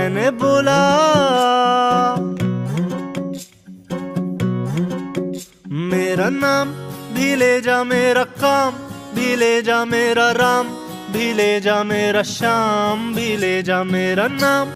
मैंने बोला मेरा नाम भी ले जा, मेरा काम भी ले जा, मेरा राम भी ले जा, मेरा श्याम भी ले जा, मेरा नाम